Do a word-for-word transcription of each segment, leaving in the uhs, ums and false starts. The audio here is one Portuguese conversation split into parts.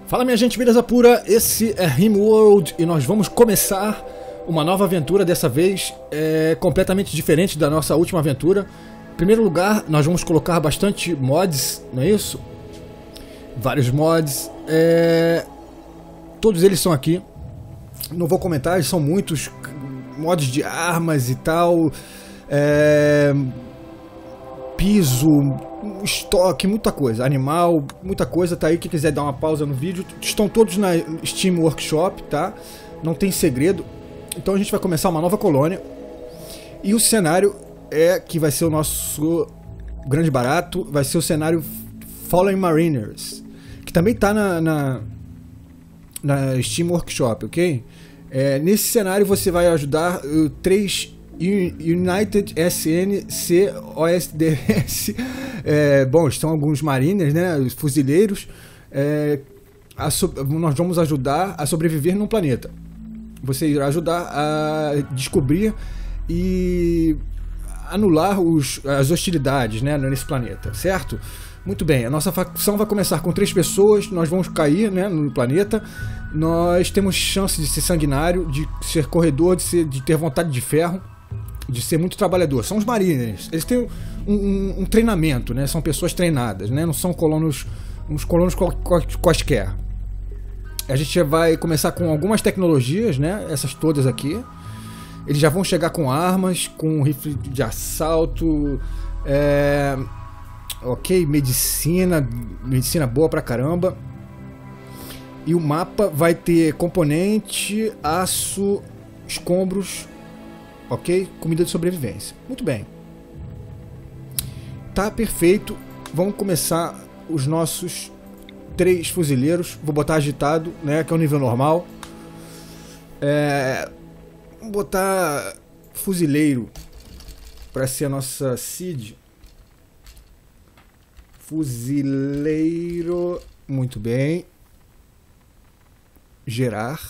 Fala minha gente, beleza pura? Esse é RimWorld e nós vamos começar uma nova aventura, dessa vez é completamente diferente da nossa última aventura. Em primeiro lugar, nós vamos colocar bastante mods, não é isso? Vários mods, é... todos eles são aqui. Não vou comentar, eles são muitos mods de armas e tal, é... piso, estoque, muita coisa, animal, muita coisa, tá aí. Quem quiser dar uma pausa no vídeo, estão todos na Steam Workshop, tá? Não tem segredo. Então a gente vai começar uma nova colônia. E o cenário é que vai ser o nosso grande barato, vai ser o cenário Fallen Mariners, que também tá na, na, na Steam Workshop, ok? É, nesse cenário você vai ajudar uh, três United S N C O S D S, é, bom, estão alguns mariners, né, os fuzileiros, é, a so, nós vamos ajudar a sobreviver num planeta. Você irá ajudar a descobrir e anular os, as hostilidades, né, nesse planeta, certo? Muito bem, a nossa facção vai começar com três pessoas, nós vamos cair, né, no planeta. Nós temos chance de ser sanguinário, de ser corredor, de, ser, de ter vontade de ferro, de ser muito trabalhador. São os mariners, eles têm um, um, um treinamento, né? São pessoas treinadas, né? Não são colonos, uns colonos quaisquer. A gente vai começar com algumas tecnologias, né? Essas todas aqui. Eles já vão chegar com armas, com rifle de assalto, é... ok, medicina, medicina boa pra caramba. E o mapa vai ter componente, aço, escombros, ok? Comida de sobrevivência. Muito bem. Tá perfeito. Vamos começar os nossos três fuzileiros. Vou botar agitado, né? Que é o nível normal. É... Vou botar fuzileiro para ser a nossa seed. Fuzileiro. Muito bem. Gerar.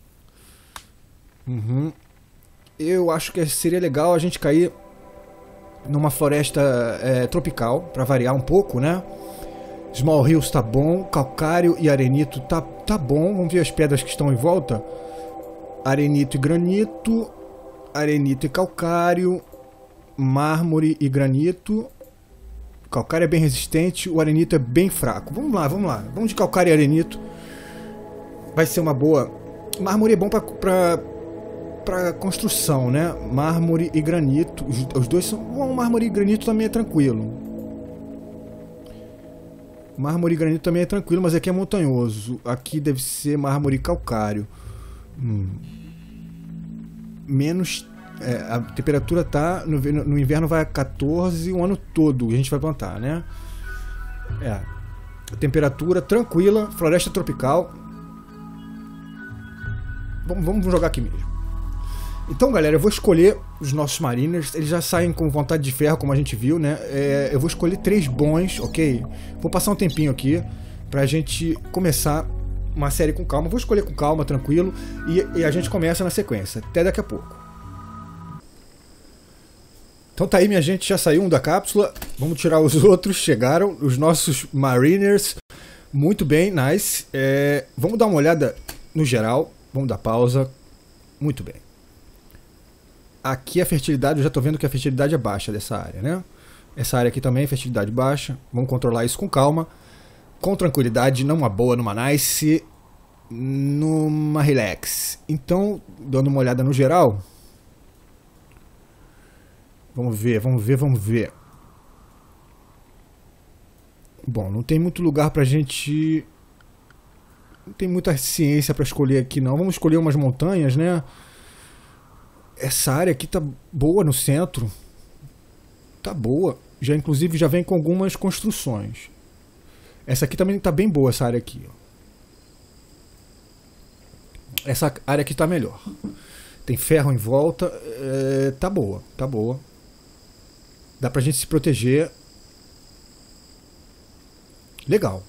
Uhum. Eu acho que seria legal a gente cair numa floresta é, tropical, para variar um pouco, né? Small Hills tá bom, calcário e arenito tá, tá bom. Vamos ver as pedras que estão em volta. Arenito e granito, arenito e calcário, mármore e granito. Calcário é bem resistente, o arenito é bem fraco. Vamos lá, vamos lá. Vamos de calcário e arenito. Vai ser uma boa. Mármore é bom para para construção, né? Mármore e granito, os, os dois são. Bom, mármore e granito também é tranquilo. Mármore e granito também é tranquilo, mas aqui é montanhoso. Aqui deve ser mármore e calcário. Hum. Menos. É, a temperatura tá no, no inverno vai a quatorze o ano todo. A gente vai plantar, né? É. A temperatura tranquila, floresta tropical. Vamos, vamos jogar aqui mesmo. Então, galera, eu vou escolher os nossos mariners. Eles já saem com vontade de ferro, como a gente viu, né? É, eu vou escolher três bons, ok? Vou passar um tempinho aqui pra gente começar uma série com calma. Vou escolher com calma, tranquilo, e, e a gente começa na sequência. Até daqui a pouco. Então tá aí, minha gente, já saiu um da cápsula. Vamos tirar os outros. Chegaram os nossos mariners. Muito bem, nice. É, vamos dar uma olhada no geral. Vamos dar pausa. Muito bem. Aqui a fertilidade, eu já estou vendo que a fertilidade é baixa dessa área, né? Essa área aqui também é fertilidade baixa. Vamos controlar isso com calma, com tranquilidade, numa boa, numa nice, numa relax. Então, dando uma olhada no geral. Vamos ver, vamos ver, vamos ver. Bom, não tem muito lugar pra gente... Não tem muita ciência para escolher aqui não. Vamos escolher umas montanhas, né? Essa área aqui tá boa no centro. Tá boa. Já inclusive já vem com algumas construções. Essa aqui também tá bem boa, essa área aqui, ó. Essa área aqui tá melhor. Tem ferro em volta. É, tá boa, tá boa. Dá pra gente se proteger. Legal.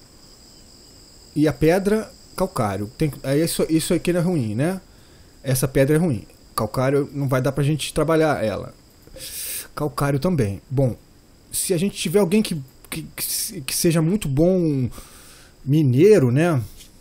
E a pedra, calcário. Tem, é isso, isso aqui não é ruim, né? Essa pedra é ruim. Calcário não vai dar pra gente trabalhar ela. Calcário também. Bom, se a gente tiver alguém que, que, que seja muito bom mineiro, né?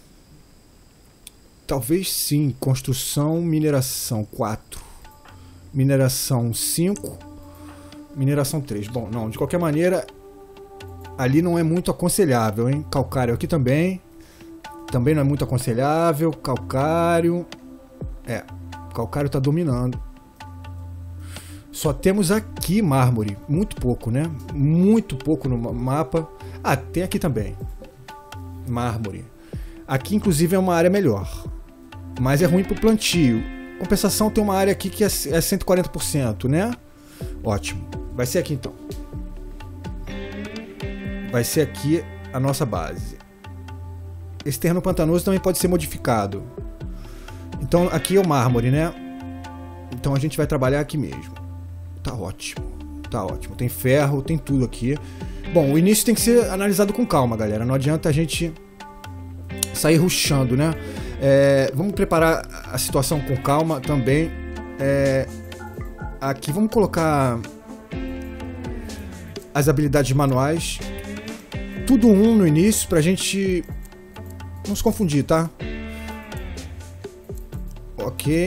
talvez sim. Construção, mineração quatro. Mineração cinco. Mineração três. Bom, não, de qualquer maneira, ali não é muito aconselhável, hein? Calcário aqui também. Também não é muito aconselhável. Calcário. É, calcário tá dominando. Só temos aqui mármore. Muito pouco, né? Muito pouco no mapa. Ah, tem aqui também. Mármore. Aqui, inclusive, é uma área melhor. Mas é ruim pro plantio. Compensação, tem uma área aqui que é cento e quarenta por cento, né? Ótimo. Vai ser aqui, então. Vai ser aqui a nossa base. Esse terreno pantanoso também pode ser modificado. Então, aqui é o mármore, né? Então, a gente vai trabalhar aqui mesmo. Tá ótimo. Tá ótimo. Tem ferro, tem tudo aqui. Bom, o início tem que ser analisado com calma, galera. Não adianta a gente sair rushando, né? É, vamos preparar a situação com calma também. É, aqui vamos colocar as habilidades manuais. Tudo um no início pra gente não se confundir, tá? Ok.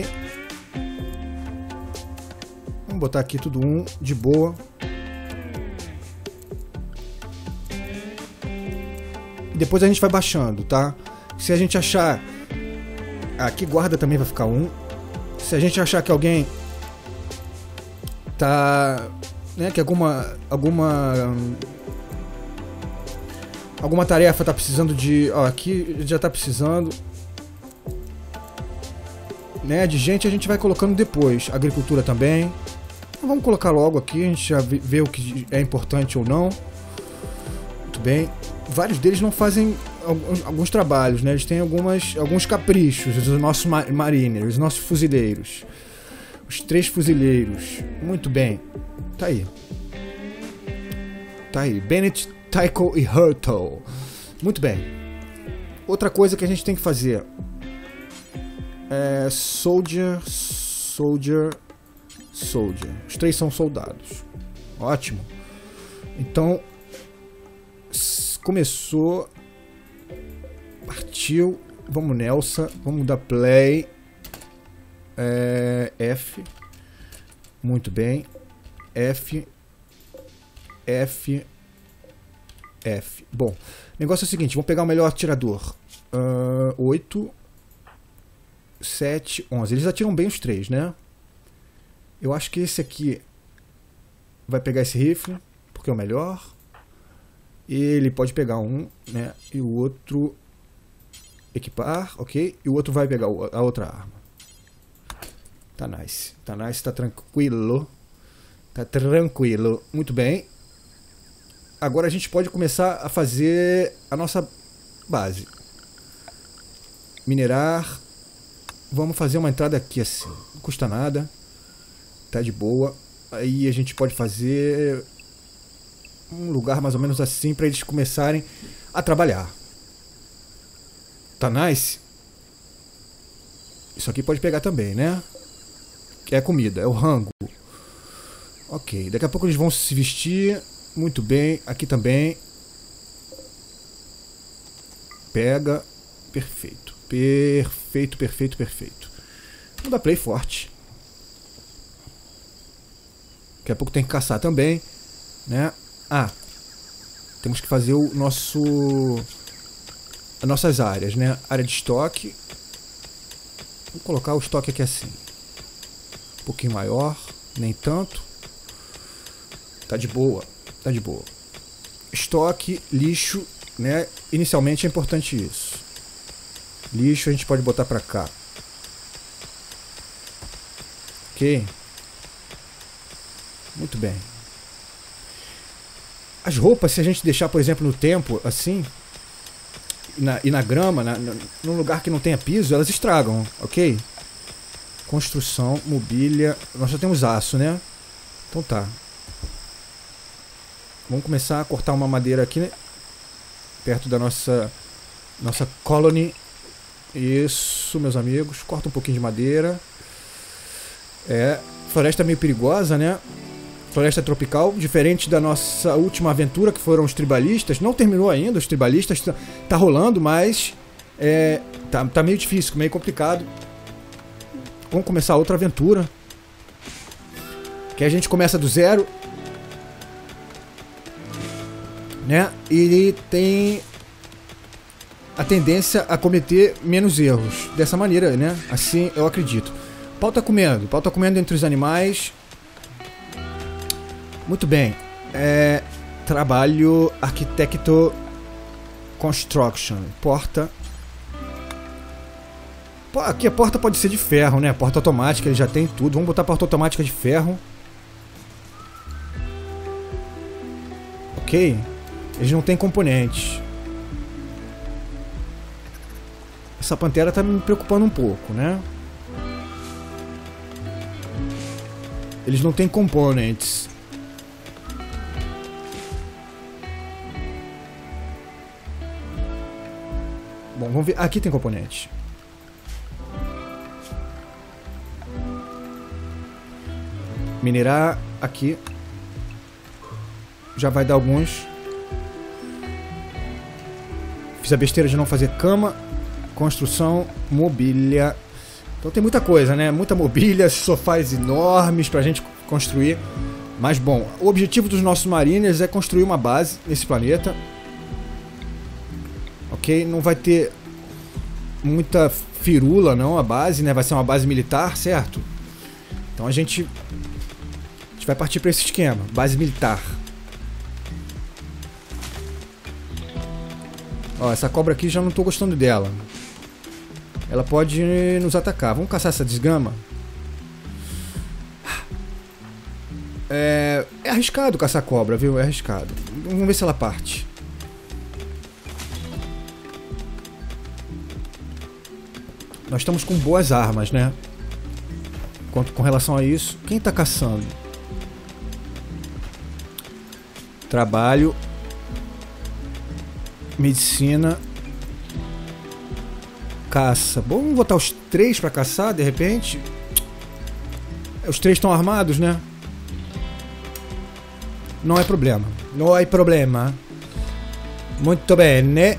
Vamos botar aqui tudo um, de boa. E depois a gente vai baixando, tá? Se a gente achar... Aqui guarda também vai ficar um. Se a gente achar que alguém tá... Né, que alguma... Alguma... Alguma tarefa tá precisando de... Ó, aqui já tá precisando... Né, de gente a gente vai colocando depois. Agricultura também. Vamos colocar logo aqui, a gente já vê o que é importante ou não. Muito bem. Vários deles não fazem alguns, alguns trabalhos, né? Eles têm algumas, alguns caprichos. Os nossos mariners, os nossos fuzileiros. Os três fuzileiros. Muito bem. Tá aí. Tá aí. Bennett, Tycho e Hurtle. Muito bem. Outra coisa que a gente tem que fazer é Soldier, Soldier, Soldier. Os três são soldados. Ótimo. Então, começou. Partiu. Vamos, Nelson. Vamos dar play. É, F. Muito bem. F. F. F. Bom, o negócio é o seguinte. Vamos pegar o melhor atirador. Uh, oito. sete, onze. Eles atiram bem os três, né? Eu acho que esse aqui vai pegar esse rifle, porque é o melhor. Ele pode pegar um, né? E o outro equipar, ok? E o outro vai pegar a outra arma. Tá nice. Tá nice, tá tranquilo. Tá tranquilo. Muito bem. Agora a gente pode começar a fazer a nossa base. Minerar. Vamos fazer uma entrada aqui assim. Não custa nada. Tá de boa. Aí a gente pode fazer um lugar mais ou menos assim para eles começarem a trabalhar. Tá nice? Isso aqui pode pegar também, né? Que é comida, é o rango. Ok, daqui a pouco eles vão se vestir. Muito bem, aqui também. Pega. Perfeito. Perfeito, perfeito, perfeito. Vamos dar play forte. Daqui a pouco tem que caçar também, né? Ah, temos que fazer o nosso... As nossas áreas, né? Área de estoque. Vou colocar o estoque aqui assim. Um pouquinho maior, nem tanto. Tá de boa, tá de boa. Estoque, lixo, né? Inicialmente é importante isso. Lixo a gente pode botar pra cá. Ok. Muito bem. As roupas, se a gente deixar, por exemplo, no tempo, assim, e na, e na grama, na, na, num lugar que não tenha piso, elas estragam, ok? Construção, mobília. Nós já temos aço, né? Então tá. Vamos começar a cortar uma madeira aqui, né? Perto da nossa, nossa colony. Isso, meus amigos. Corta um pouquinho de madeira. É, floresta meio perigosa, né? Floresta tropical, diferente da nossa última aventura, que foram os tribalistas. Não terminou ainda, os tribalistas tá, tá rolando, mas é, tá, tá meio difícil, meio complicado. Vamos começar outra aventura. Que a gente começa do zero. Né? E tem a tendência a cometer menos erros. Dessa maneira, né? Assim eu acredito. O pau tá comendo. O pau tá comendo entre os animais. Muito bem. É, trabalho arquitecto construction. Porta. Pô, aqui a porta pode ser de ferro, né? Porta automática, ele já tem tudo. Vamos botar a porta automática de ferro. Ok. Eles não têm componentes. Essa pantera tá me preocupando um pouco, né? Eles não têm componentes. Bom, vamos ver. Aqui tem componente. Minerar aqui. Já vai dar alguns. Fiz a besteira de não fazer cama. Construção, mobília. Então tem muita coisa, né? Muita mobília, sofás enormes pra gente construir. Mas bom, o objetivo dos nossos mariners é construir uma base nesse planeta. Ok? Não vai ter muita firula não, a base, né? Vai ser uma base militar, certo? Então a gente, a gente vai partir para esse esquema, base militar. Ó, essa cobra aqui já não tô gostando dela. Ela pode nos atacar. Vamos caçar essa desgrama? É, é arriscado caçar cobra, viu? É arriscado. Vamos ver se ela parte. Nós estamos com boas armas, né? Quanto com relação a isso. Quem tá caçando? Trabalho. Medicina. Caça. Bom, vamos botar os três pra caçar, de repente. Os três estão armados, né? Não é problema. Não é problema. Muito bem.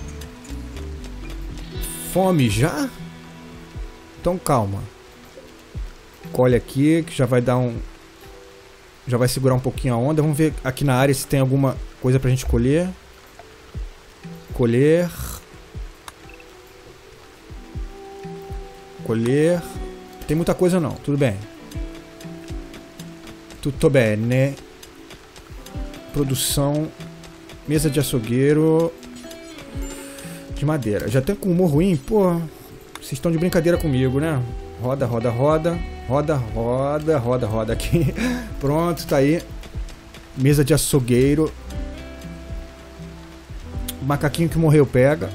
Fome já? Então calma. Colhe aqui, que já vai dar um... Já vai segurar um pouquinho a onda. Vamos ver aqui na área se tem alguma coisa pra gente colher. Colher. Colher. Tem muita coisa não, tudo bem. Tutto bene. Produção. Mesa de açougueiro. De madeira. Já tem com humor ruim? Pô, vocês estão de brincadeira comigo, né? Roda, roda, roda. Roda, roda, roda, roda aqui. Pronto, tá aí. Mesa de açougueiro. O macaquinho que morreu pega.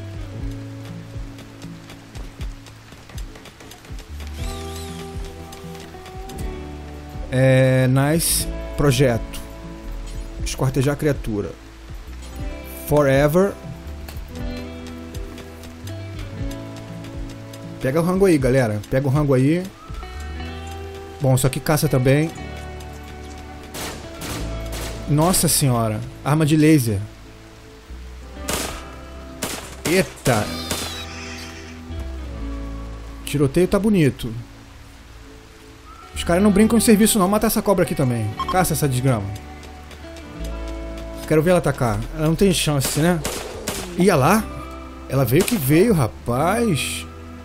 É, nice. Projeto. Esquartejar a criatura. Forever. Pega o rango aí, galera. Pega o rango aí. Bom, isso aqui caça também. Nossa senhora. Arma de laser. Eita. Tiroteio tá bonito. Os caras não brincam em serviço não. Mata essa cobra aqui também. Caça essa desgrama. Quero ver ela atacar. Ela não tem chance, né? Ia lá. Ela veio que veio, rapaz.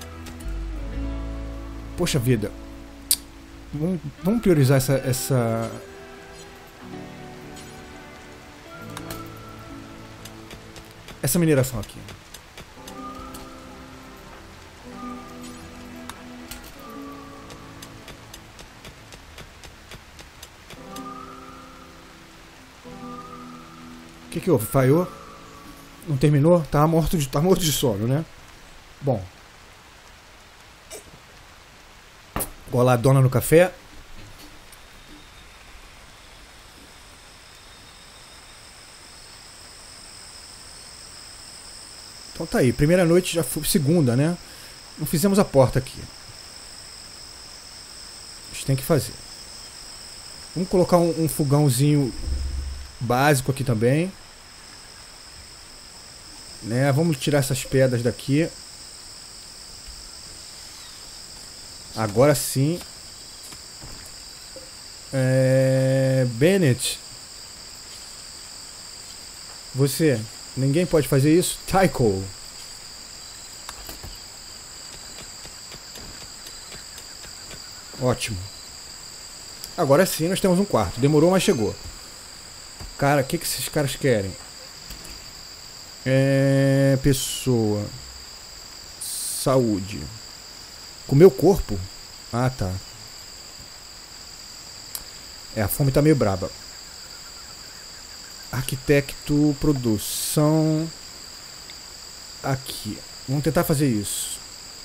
Poxa vida. Vamos, vamos priorizar essa, essa... Essa mineração aqui. O que que houve? Falhou? Não terminou? Tá morto de, tá morto de sono, né? Bom. Goladona no café. Então tá aí. Primeira noite já foi. Segunda, né? Não fizemos a porta aqui. A gente tem que fazer. Vamos colocar um, um fogãozinho básico aqui também. Né? Vamos tirar essas pedras daqui. Agora sim. É... Bennett. Você. Ninguém pode fazer isso? Tycho. Ótimo. Agora sim nós temos um quarto. Demorou, mas chegou. Cara, o que, que esses caras querem? É... Pessoa. Saúde. Com o meu corpo? Ah, tá. É, a fome tá meio braba. Arquitecto, produção. Aqui. Vamos tentar fazer isso.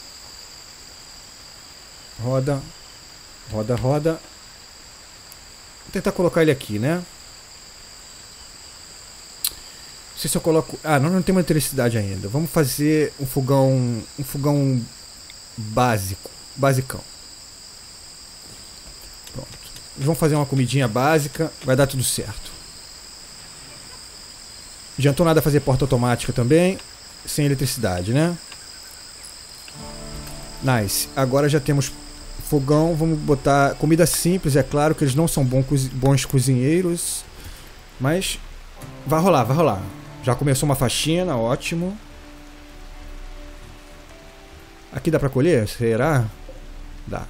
Roda. Roda, roda. Vou tentar colocar ele aqui, né? Não sei se eu coloco... Ah, nós não temos eletricidade ainda. Vamos fazer um fogão... Um fogão básico. Basicão. Pronto. Vamos fazer uma comidinha básica. Vai dar tudo certo. Não adiantou nada fazer porta automática também. Sem eletricidade, né? Nice. Agora já temos fogão. Vamos botar comida simples. É claro que eles não são bons cozinheiros. Mas vai rolar, vai rolar. Já começou uma faxina, ótimo. Aqui dá pra colher? Será? Dá.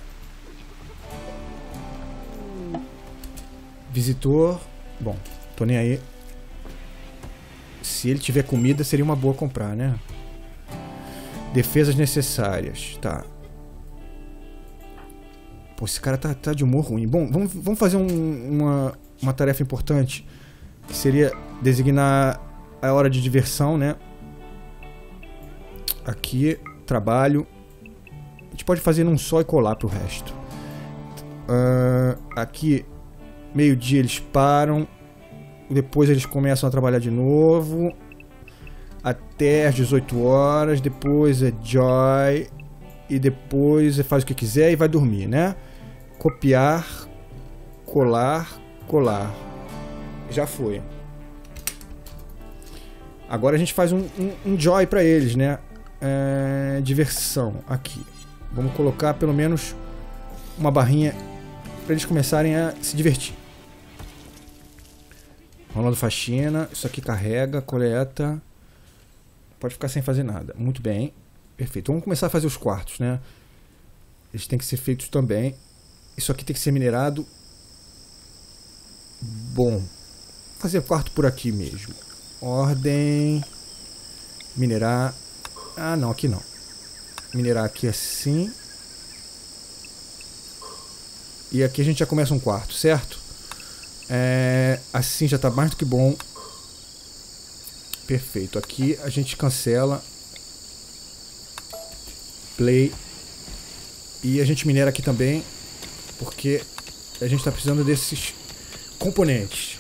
Visitor. Bom, tô nem aí. Se ele tiver comida, seria uma boa comprar, né? Defesas necessárias. Tá. Pô, esse cara tá, tá de humor ruim. Bom, vamos, vamos fazer um, uma, uma tarefa importante. Que seria designar a hora de diversão, né? Aqui, trabalho. A gente pode fazer num só e colar pro resto. Uh, aqui, meio-dia eles param. Depois eles começam a trabalhar de novo. Até às dezoito horas. Depois é Joy. E depois faz o que quiser e vai dormir, né? Copiar. Colar. Colar. Já foi. Agora a gente faz um, um, um Joy pra eles, né? É, diversão. Aqui. Vamos colocar pelo menos uma barrinha pra eles começarem a se divertir. Rolando faxina. Isso aqui carrega, coleta. Pode ficar sem fazer nada. Muito bem. Perfeito. Vamos começar a fazer os quartos, né? Eles têm que ser feitos também. Isso aqui tem que ser minerado. Bom. Vou fazer quarto por aqui mesmo. Ordem. Minerar. Ah, não. Aqui não. Minerar aqui assim. E aqui a gente já começa um quarto, certo? É, assim já está mais do que bom. Perfeito. Aqui a gente cancela. Play. E a gente minera aqui também. Porque a gente está precisando desses componentes.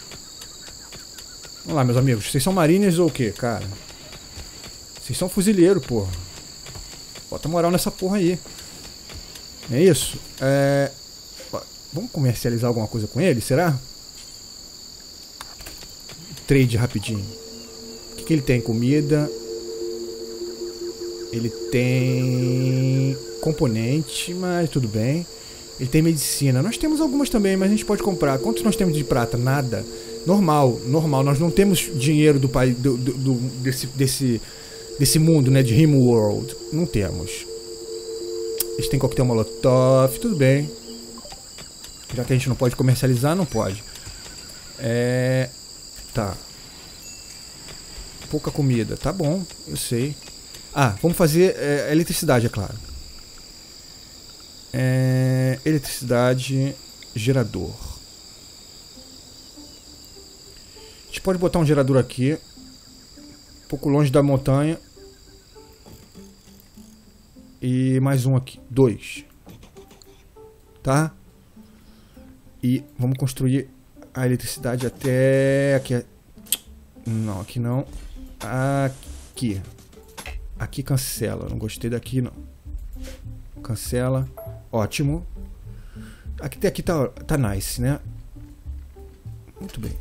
Vamos lá, meus amigos. Vocês são marinhas ou o que, cara? Vocês são fuzileiro, porra. Bota moral nessa porra aí. É isso? É... Vamos comercializar alguma coisa com ele, será? Trade rapidinho. O que, que ele tem? Comida. Ele tem componente, mas tudo bem. Ele tem medicina. Nós temos algumas também, mas a gente pode comprar. Quantos nós temos de prata? Nada. Normal, normal. Nós não temos dinheiro do país do, do, do, desse, desse, desse mundo, né? De Rimworld. Não temos. Eles têm coquetel molotov, tudo bem. Já que a gente não pode comercializar, não pode. É... Tá. Pouca comida. Tá bom, eu sei. Ah, vamos fazer é, eletricidade, é claro. É... Eletricidade. Gerador. A gente pode botar um gerador aqui. Um pouco longe da montanha. E mais um aqui. Dois. Tá? E vamos construir a eletricidade até aqui. Não, aqui não. Aqui. Aqui cancela. Não gostei daqui, não. Cancela. Ótimo. Aqui, aqui tá, tá nice, né? Muito bem.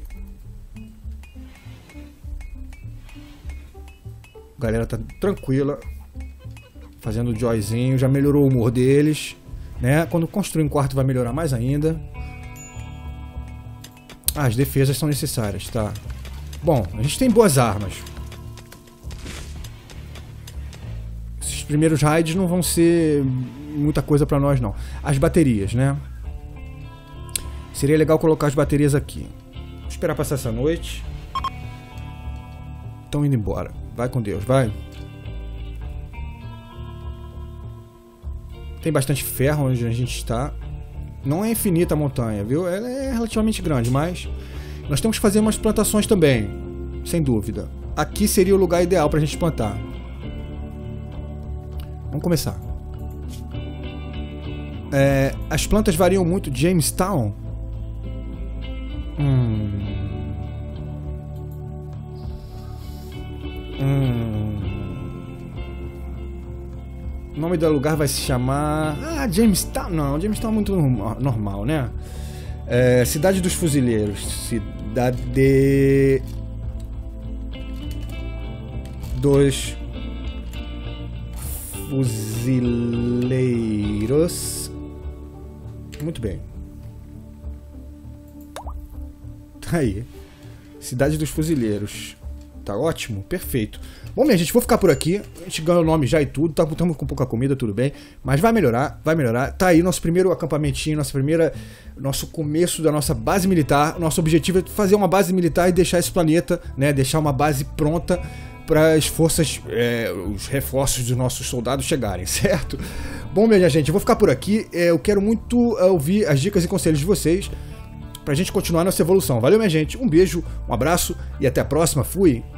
A galera tá tranquila. Fazendo o joyzinho. Já melhorou o humor deles. né? Quando construir um quarto vai melhorar mais ainda. Ah, as defesas são necessárias, tá? Bom, a gente tem boas armas. Esses primeiros raids não vão ser muita coisa pra nós, não. As baterias, né? Seria legal colocar as baterias aqui. Vou esperar passar essa noite. Estão indo embora. Vai com Deus, vai. Tem bastante ferro onde a gente está. Não é infinita a montanha, viu? Ela é relativamente grande, mas nós temos que fazer umas plantações também, sem dúvida. Aqui seria o lugar ideal para a gente plantar. Vamos começar. É, as plantas variam muito. Jamestown. Hum. Hum. O nome do lugar vai se chamar... Ah, Jamestown. Não, Jamestown é muito normal, né? É, Cidade dos Fuzileiros. Cidade dos Fuzileiros. Muito bem. Tá aí. Cidade dos Fuzileiros. Tá ótimo, perfeito. Bom, minha gente, vou ficar por aqui. A gente ganhou o nome já e tudo. Tá, estamos com pouca comida, tudo bem. Mas vai melhorar, vai melhorar. Tá aí nosso primeiro acampamentinho, nossa primeira, nosso começo da nossa base militar. Nosso objetivo é fazer uma base militar e deixar esse planeta, né? Deixar uma base pronta para as forças, é, os reforços dos nossos soldados chegarem, certo? Bom, minha gente, eu vou ficar por aqui. É, eu quero muito ouvir as dicas e conselhos de vocês pra gente continuar nossa evolução. Valeu, minha gente. Um beijo, um abraço e até a próxima. Fui!